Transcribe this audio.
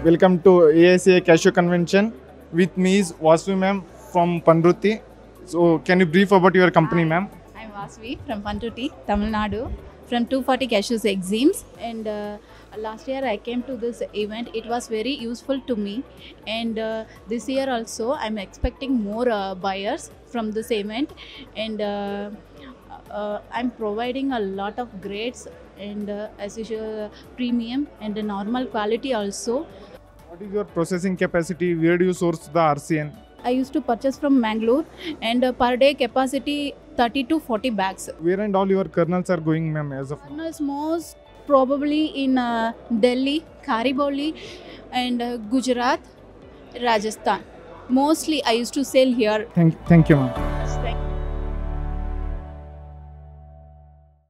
Welcome to AICA Cashew Convention. With me is Vasu ma'am from Pandruti. So can you brief about your company, ma'am? I'm Vasvi from Pantuti, Tamil Nadu, from 240 Cashews Exemes. And last year I came to this event. It was very useful to me. And this year also I'm expecting more buyers from this event. And I'm providing a lot of grades and as usual premium and the normal quality also. What is your processing capacity? Where do you source the RCN? I used to purchase from Mangalore and per day capacity 30 to 40 bags. Where and all your kernels are going, ma'am, as of now? Kernels most probably in Delhi, Kariboli and Gujarat, Rajasthan. Mostly I used to sell here. Thank you, ma'am.